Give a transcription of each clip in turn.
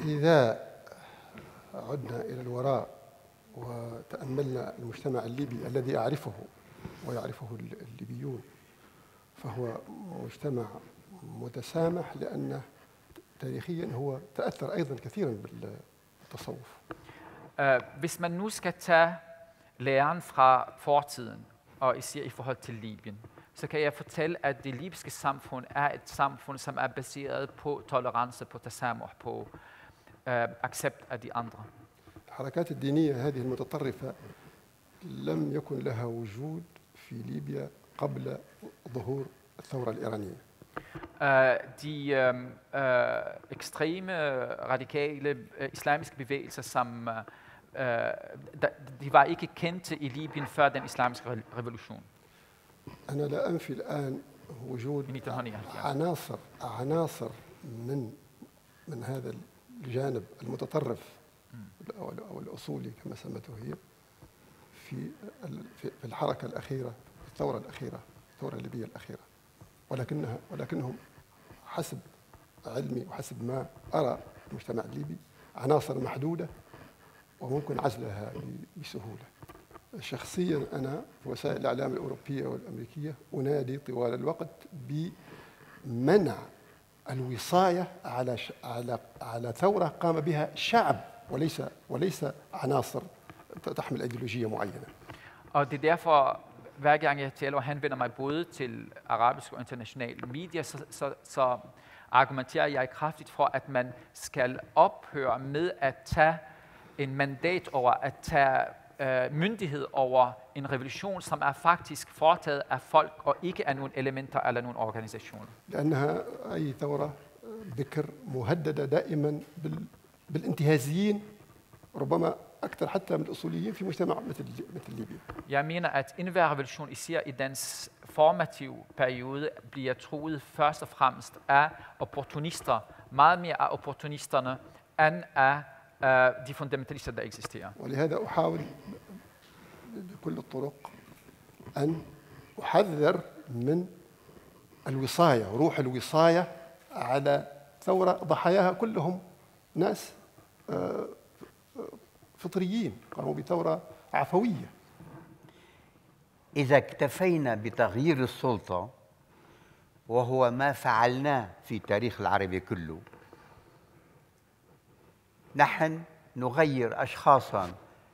إذا عدنا إلى الوراء وتأملنا المجتمع الليبي الذي أعرفه ويعرفه الليبيون، فهو مجتمع متسامح، لأنه تاريخيا هو تأثر أيضا كثيرا بالتصوف. Hvis man nu skal tage læren fra fortiden, og især i forhold til Libyen, så kan jeg fortælle, at det libyske samfund er et samfund, som er baseret på tolerance, på tasamuh, på accept af de andre. الحركات الدينية هذه المتطرفة لم يكن لها وجود في ليبيا قبل ظهور الثورة الإيرانية. De ekstreme, radikale islamiske bevægelser, som de var ikke kendte i Libyen før den islamiske revolution. أنا لا أنفي الآن وجود عناصر من هذا الجانب المتطرف أو الأصولي كما سمته هي في الحركة الأخيرة، الثورة الأخيرة، الثورة الليبية الأخيرة، ولكنهم حسب علمي وحسب ما أرى المجتمع الليبي عناصر محدودة وممكن عزلها بسهولة. شخصيا أنا في وسائل الإعلام الأوروبية والأمريكية أنادي طوال الوقت بمنع الوصاية على ثورة قام بها شعب وليس عناصر تحمل أيديولوجية معينة. Og det er derfor, hver gang jeg taler og henvender mig både til arabiske og internationale medier, så argumenterer jeg kraftigt for, at man skal ophøre med at tage en mandat over, at tage myndighed over en revolution, som er faktisk foretaget af folk og ikke af nogle elementer eller nogle organisationer. لأنها أي ثورة ذكر مهددة دائما بالانتهازيين، ربما أكثر حتى من الأصوليين في مجتمع مثل ليبيا. Jeg mener, at enhver revolution, især i dens formative periode, bliver truet først og fremmest af opportunister, meget mere af opportunisterne, end af de fundamentalister, der eksisterer. ولهذا أحاول بكل الطرق أن أحذر من الوصاية، روح الوصاية على ثورة ضحاياها كلهم ناس فطريين قاموا بثورة عفوية. إذا اكتفينا بتغيير السلطة، وهو ما فعلناه في تاريخ العربي كله، نحن نغير أشخاصا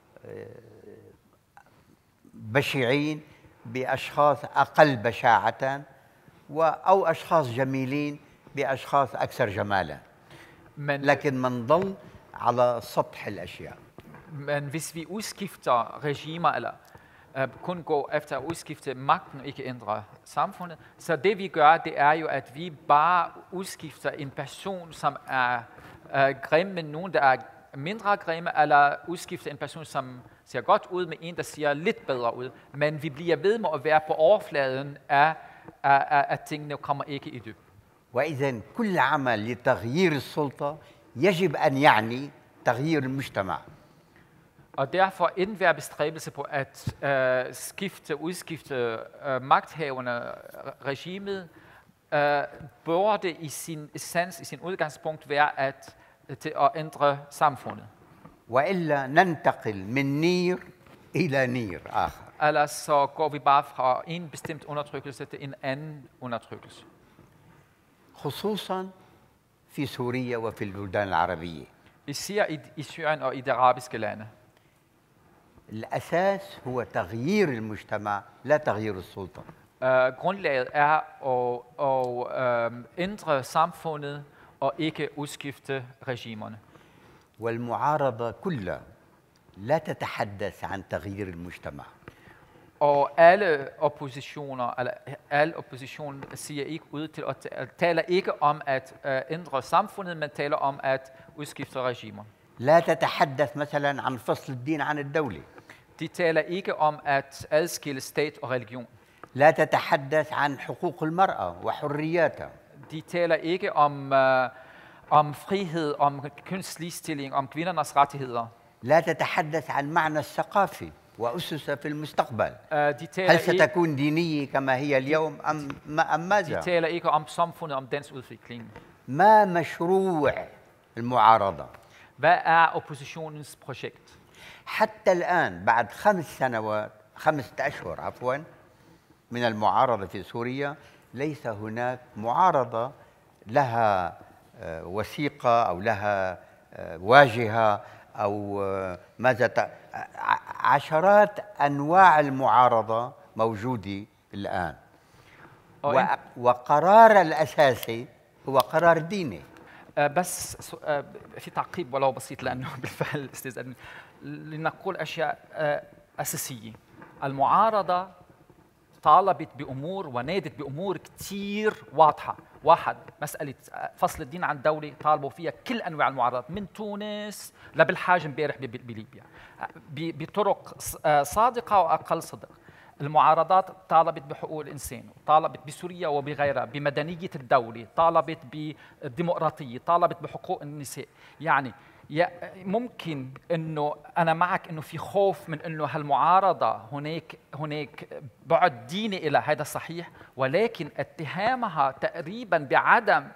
بشعين بأشخاص أقل بشاعة، أو أشخاص جميلين بأشخاص أكثر جمالا، لكن منضل على سطح الأشياء. Men hvis vi udskifter regimer, eller kun går efter at udskifte magten og ikke ændre samfundet, så det vi gør, det er jo, at vi bare udskifter en person, som er grim med nogen, der er mindre grimme, eller udskifter en person, som ser godt ud med en, der ser lidt bedre ud. Men vi bliver ved med at være på overfladen af tingene og kommer ikke i dybden. وإذن كل عمل لتغيير السلطة يجب أن يعني تغيير المجتمع. Og derfor enhver bestræbelse på at udskifte magthaverne, regimet, burde i sin essens, i sin udgangspunkt være til at ændre samfundet. وإلا ننتقل من نير إلى نير آخر. Ellers så går vi bare fra en bestemt undertrykkelse til en anden undertrykkelse. خصوصا في سوريا وفي البلدان العربية. Især i Syrien og i de arabiske lande. الأساس هو تغيير المجتمع لا تغيير السلطة. Grundlaget er at ændre samfundet og ikke udskifte regimerne. والمعارضة كلها لا تتحدث عن تغيير المجتمع. Og alle oppositionen siger ikke ud til at taler ikke om at ændre samfundet, men taler om at udskifte regimer. لا تتحدث مثلا عن فصل الدين عن الدولة. De taler ikke om at adskille stat og religion. لا تتحدث عن حقوق المرأة وحرياتها. De taler ikke om frihed, om kønsligestilling, om kvindernes rettigheder. لا تتحدث عن معنى الثقافة وأسسها في المستقبل. هل ستكون دينية كما هي اليوم أم ماذا؟ De taler ikke om samfundet, om dens udvikling. ما مشروع المعارضة؟ Hvad er oppositionens projekt? حتى الآن بعد 5 أشهر عفوا من المعارضة في سوريا ليس هناك معارضة لها وثيقة أو لها واجهة أو عشرات أنواع المعارضة موجودة الآن. وقرار الأساسي هو قرار ديني. بس في تعقيب ولو بسيط لأنه بالفعل أستاذ أدونيس لنقول أشياء أساسية. المعارضة طالبت بأمور ونادت بأمور كتير واضحة. واحد، مسألة فصل الدين عن الدولة طالبوا فيها كل أنواع المعارضات من تونس لبالحاج امبارح بليبيا بطرق صادقة وأقل صدق. المعارضات طالبت بحقوق الإنسان، طالبت بسوريا وبغيرها بمدنية الدولة، طالبت بالديمقراطية، طالبت بحقوق النساء. يعني ممكن انه انا معك انه في خوف من انه هالمعارضه هناك بعد ديني الى هذا صحيح، ولكن اتهامها تقريبا بعدم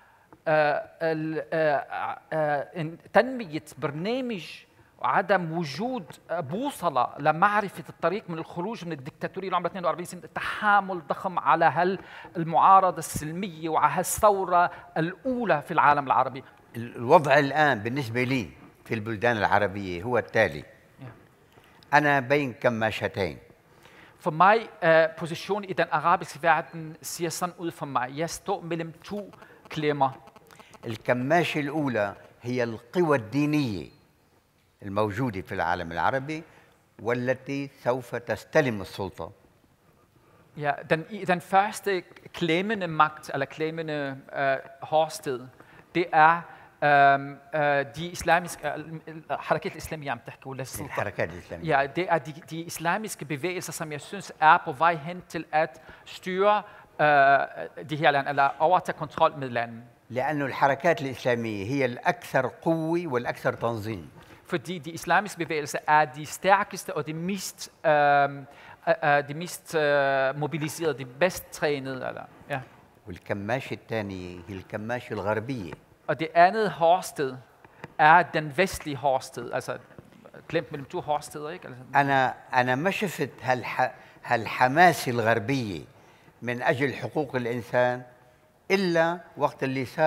تنميه برنامج وعدم وجود بوصله لمعرفه الطريق من الخروج من الدكتاتوريه اللي عمرها 42 سنه، تحامل ضخم على هالمعارضه السلميه وعلى هالثوره الاولى في العالم العربي. الوضع الآن بالنسبة لي في البلدان العربية هو التالي. أنا بين كماشتين. For mig position i den arabiske verden ser sådan ud for mig. Jeg står mellem to klemmer. الكماشة الأولى هي القوى الدينية الموجودة في العالم العربي والتي سوف تستلم السلطة. Ja, den første klemmende magt eller klemmende hårsted, det er de islamiske حركات الإسلامية عم تحكي ولا السلطة. الحركات الإسلامية. Ja, det er de islamiske bevægelser, som jeg synes er på vej hen til at styre de her lande eller overtage kontrol med landene. لأنه الحركات الإسلامية هي الأكثر قوة والأكثر تنظيم. Fordi de islamiske bevægelser er de stærkeste og de mest mobiliserede, de bedst trænede. Eller, ja. والكماشة الثانية هي الكماشة الغربية. Og det andet hårsted er den vestlige hårsted, altså klemt mellem to hårsteder, ikke? أنا ما شفت هالحماسة الغربية من أجل حقوق الإنسان إلا وقت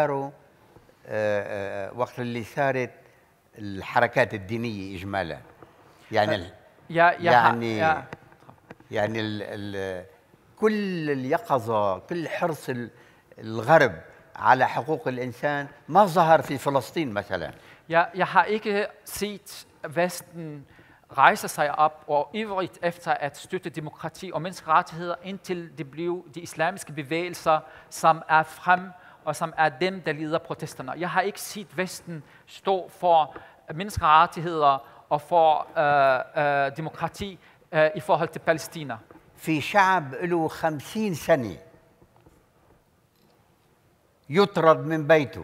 اللي صارت الحركات الدينية إجمالا. يعني كل اليقظة، كل حرص الغرب على حقوق الإنسان ما ظهر في فلسطين مثلا. Jeg har ikke set Vesten rejse sig op og ivrigt efter at støtte demokrati og menneskerettigheder, indtil det blev de islamiske bevægelser, som er frem og som er dem, der leder protesterne. Jeg har ikke set Vesten stå for menneskerettigheder og for demokrati i forhold til Palæstina. في شعب له 50 سنة يطرد من بيته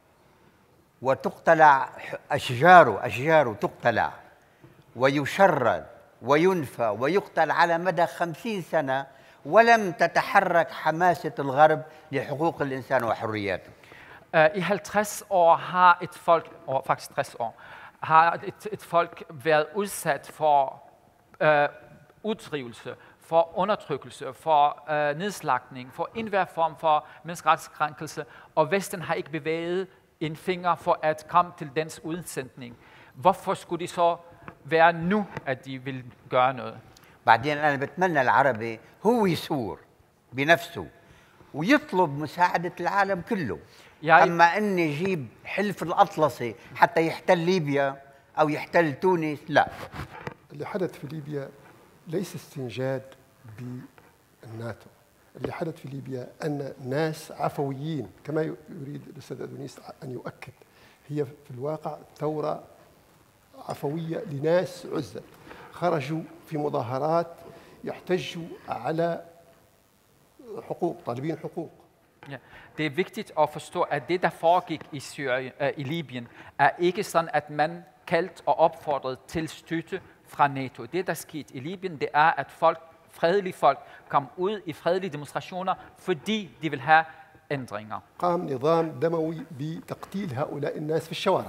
وتقتلع أشجاره تقتلع ويشرد وينفى ويقتل على مدى 50 سنة ولم تتحرك حماسة الغرب لحقوق الإنسان وحرياته. I 50 år har et folk, og faktisk 60 år, har et folk været udsat for udrivelse, for undertrykkelse, for nedslagtning, for enhver form for menneskerettighedskrænkelse, og Vesten har ikke bevæget en finger for at komme til dens udsendning. Hvorfor skulle de så være nu, at de vil gøre noget? بعدين أنا بتمنى العربي هو يثور بنفسه ويطلب مساعدة العالم كله. أما أن يجيب حلف الأطلسي حتى يحتل ليبيا أو يحتل تونس، لا. اللي حدث في ليبيا ليس استنجاد بالناتو. اللي حدث في ليبيا أن ناس عفويين كما يريد الأستاذ أدونيس أن يؤكد، هي في الواقع ثورة عفوية لناس عزل خرجوا في مظاهرات يحتجوا على حقوق، طالبين حقوق. Ja, det er vigtigt at forstå, at det, der foregik i Libyen, er ikke sådan, at man kaldt og opfordret til støtte fra NATO. Det, der skete i Libyen, det er, at fredelige folk kom ud i fredelige demonstrationer, fordi de vil have ændringer. قام نظام دموي بتقتيل هؤلاء الناس في الشوارع.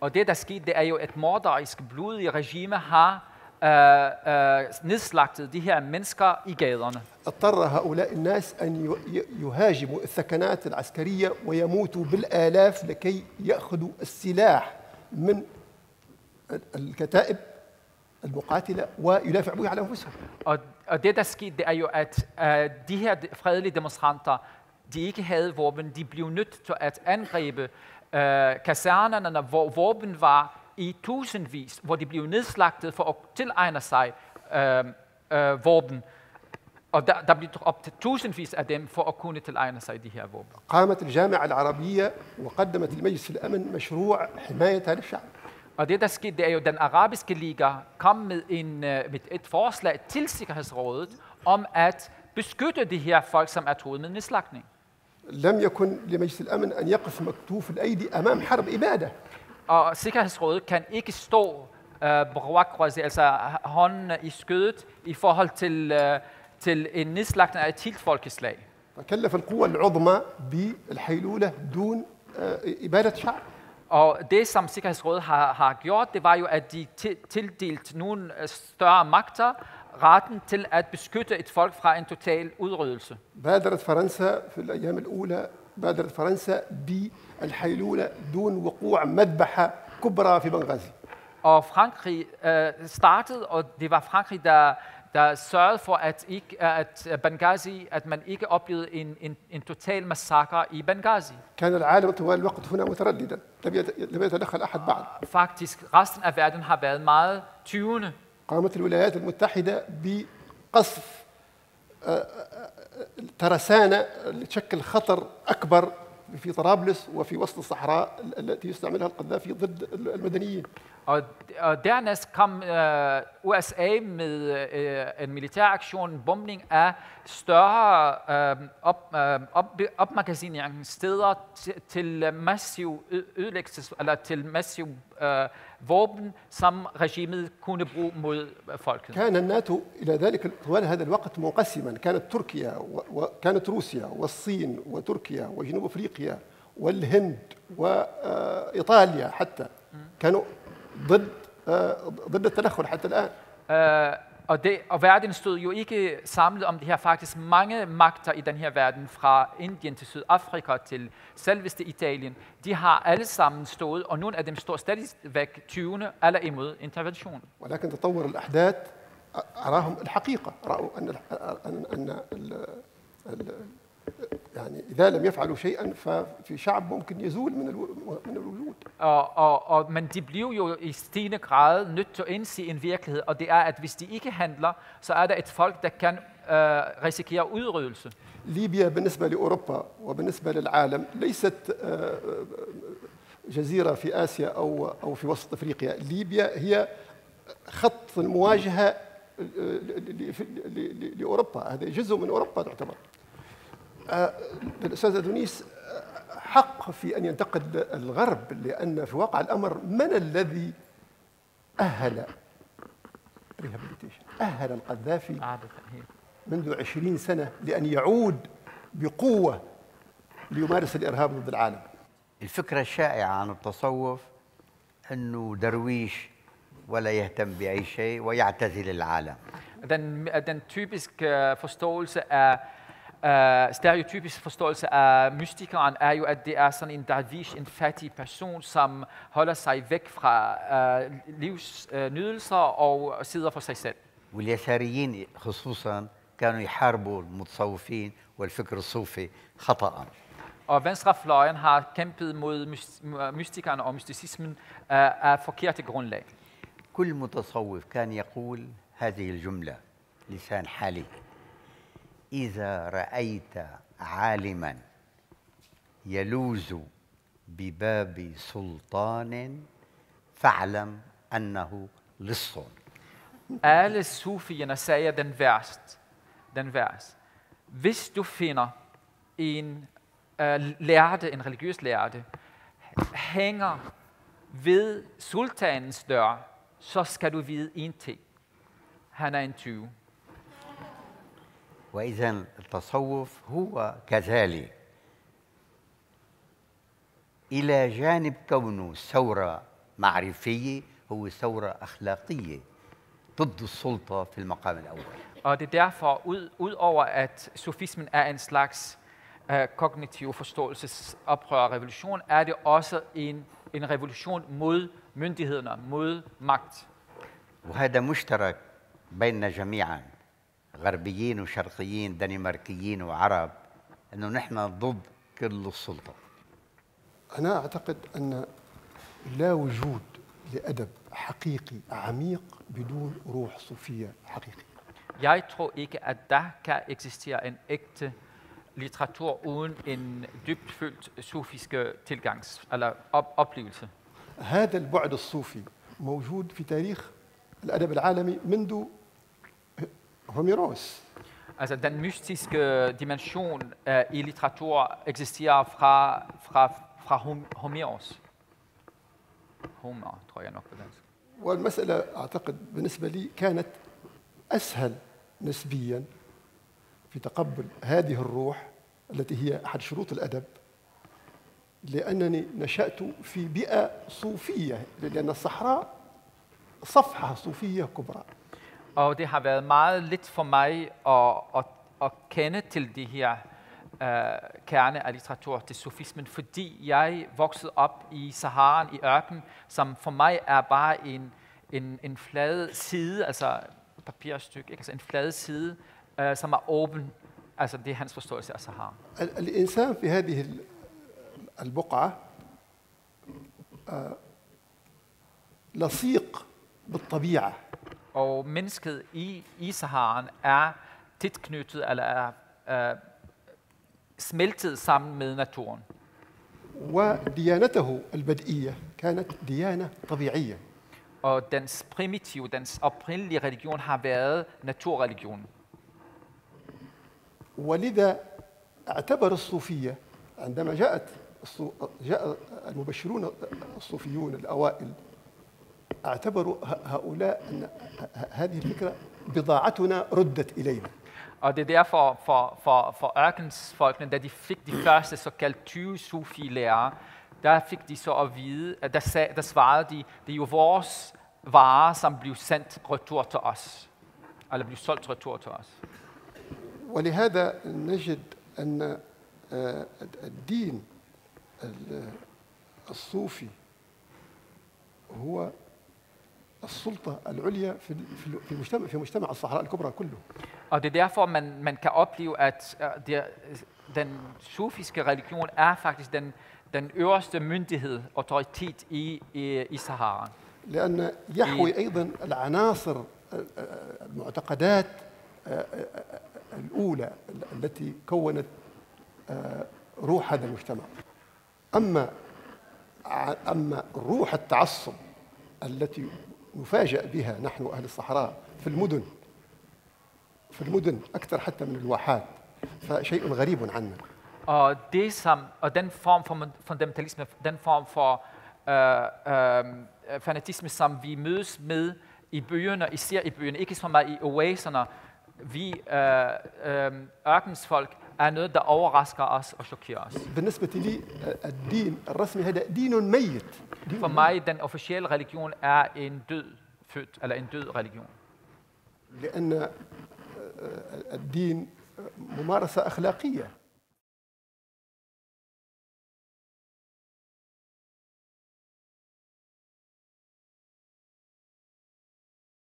Og det, der skete, det er jo, at morderiske, blodige regime har nedslagtet de her mennesker i gaderne. اضطر هؤلاء الناس أن يهاجموا الثكنات العسكرية ويموتوا بالآلاف لكي يأخذوا السلاح من الكتائب المقاتلة ويدافعوا به على أنفسهم. Og det, der skete, det er jo, at de her fredelige demonstranter, de ikke havde våben, de blev nødt til at angribe kasernerne, hvor våben var i tusindvis, hvor de blev nedslagtet for at tilegne sig våben. Og der blev op til tusindvis af dem for at kunne tilegne sig de her våben. قامت الجامعة العربية وقدمت لمجلس الأمن مشروع حماية هذا الشعب. Og det, der skete, det er jo, den arabiske liga kom med et forslag til Sikkerhedsrådet om at beskytte de her folk, som er truet med nedslagtning. لم يكن لمجلس الأمن أن يقف مكتوف الأيدي أمام حرب إبادة. Og Sikkerhedsrådet kan ikke stå altså hånden i skødet i forhold til en nedslagtning af et helt folkeslag. فكلف القوى العظمى بالحيلولة دون إبادة شعب. Og det, som Sikkerhedsrådet har gjort, det var jo, at de tildelt nogle større magter retten til at beskytte et folk fra en total udryddelse. بادرت فرنسا في الأيام الأولى بادرت فرنسا بالحيلولة دون وقوع مذبحة كبرى في بنغازي. Og Frankrig startede, og det var Frankrig, der sørgede for, at Benghazi, at man ikke oplevede en total massakre i Benghazi. كان العالم طوال الوقت هنا مترددا لم يتدخل أحد بعد. Faktisk, resten af verden har været meget tyvende. قامت الولايات المتحدة بقصف ترسانة لتشكل خطر أكبر في طرابلس وفي وسط الصحراء التي يستعملها القذافي ضد المدنيين. Og dernæst kom USA med en militæraktion, en bombning af større opmagasineringssteder til massiv ødelæggelse, eller til massiv våben, som regimet kunne bruge mod folket. كان الناتو إلى ذلك طوال هذا الوقت منقسما، كانت تركيا وكانت روسيا والصين وتركيا وجنوب أفريقيا والهند وإيطاليا حتى كانوا ضد التدخل حتى الآن. Og verden stod jo ikke samlet om det her. Faktisk mange magter i den her verden, fra Indien til Sydafrika til selveste Italien, de har alle sammen stået, og nogle af dem står stadigvæk tyvende eller imod intervention. ولكن تطور الأحداث أراهم الحقيقة، رأوا أن يعني إذا لم يفعلوا شيئا ففي شعب ممكن يزول من الوجود. Men de blev jo i stigende grad nødt til at indse en virkelighed, og det er, at hvis de ikke handler, så er der et folk, der kan risikere udryddelse. ليبيا بالنسبة لأوروبا وبالنسبة للعالم ليست جزيرة في آسيا أو في وسط أفريقيا. ليبيا هي خط المواجهة لأوروبا، هذا جزء من أوروبا تعتبر. الأستاذ أدونيس حق في أن ينتقد الغرب، لأن في واقع الأمر من الذي أهل القذافي منذ 20 سنة لأن يعود بقوة ليمارس الإرهاب ضد العالم؟ الفكرة الشائعة عن التصوف أنه درويش ولا يهتم بأي شيء ويعتزل العالم. Den typiske forståelse af stereotypisk forståelse af mystikeren er jo, at det er sådan en dervish, en fattig person, som holder sig væk fra livsnydelser og sidder for sig selv. واليساريين خصوصا كانوا يحاربوا المتصوفين والفكر الصوفي خطأ. Og venstrefløjen har kæmpet mod mystikeren og mysticismen af forkerte grundlag. كل متصوف كان يقول هذه الجملة لسان حالي: إذا رأيت عالما يلوذ بباب سلطان فاعلم أنه لص. Alle sufierne sagde den vers. Hvis du finder en lærde, en religiøs lærde, hænger ved sultanens dør, så skal du vide en ting. Han er en tyv. وإذا التصوف هو كذلك إلى جانب كونه ثورة معرفية، هو ثورة أخلاقية ضد السلطة في المقام الأول. Og det er derfor, ud over at sufismen er en slags kognitiv forståelsesoprør og revolution, er det også en revolution mod myndighederne, mod magt. وهذا مشترك بيننا جميعا غربيين وشرقيين دنماركيين وعرب، انه نحن ضد كل السلطة. أنا أعتقد أن لا وجود لأدب حقيقي عميق بدون روح صوفية حقيقية. Jeg tror ikke, at der kan eksistere en ægte litteratur uden en dybtfølt sufiske eller oplevelse. هذا البعد الصوفي موجود في تاريخ الأدب العالمي منذ هوميروس. Altså den mystiske dimension i litteratur eksisterer fra Homeros. Homer, tror jeg nok på dansk. والمسألة أعتقد بالنسبة لي كانت أسهل نسبياً في تقبل هذه الروح التي هي أحد شروط الأدب، لأنني نشأت في بيئة صوفية، لأن الصحراء صفحة صوفية كبرى. Og det har været meget let for mig at kende til de her kerne af litteratur til sufismen, fordi jeg voksede op i Sahara, i ørken, som for mig er bare en flad side, altså papirstykke, ikke? Altså en flad side, som er åben. Altså det er hans forståelse af Sahara. الإنسان في هذه البقعة لصيق بالطبيعة. Og mennesket i Saharen er tæt knyttet eller er smeltet sammen med naturen. وديانته البدئية كانت ديانة طبيعية. Og dens primitive, dens oprindelige religion har været naturreligionen. ولذا اعتبر الصوفية عندما جاء المبشرون الصوفيون الأوائل، اعتبروا هؤلاء أن هذه الفكرة بضاعتنا ردت إلينا. Og det er derfor for ørkensfolkene, da de fik de første såkaldt 20 sufi-lærere, der fik de så at vide, at der svarede de, det er jo vores varer, som blev sendt retur til os, eller blev solgt retur til os. ولهذا نجد أن الدين الصوفي هو السلطة العليا في مجتمع الصحراء الكبرى كله. Og det er derfor, man kan opleve, at den sufiske religion er faktisk den øverste myndighed, autoritet i Sahara. لأن يحوي أيضا العناصر المعتقدات الأولى التي كونت روح هذا المجتمع. أما روح التعصب التي نفاجأ بها نحن أهل الصحراء في المدن أكثر حتى من الواحات، فشيء غريب عنا. Og den form for fundamentalisme, den form for fanatisme, som vi mødes med i byerne, især i byerne, ikke så meget i oaserne, vi ørkensfolk, er noget, der overrasker os og chokerer os. بالنسبة لي الدين الرسمي هذا دين ميت. For mig, den officielle religion er en død religion. لأن الدين ممارسة أخلاقية.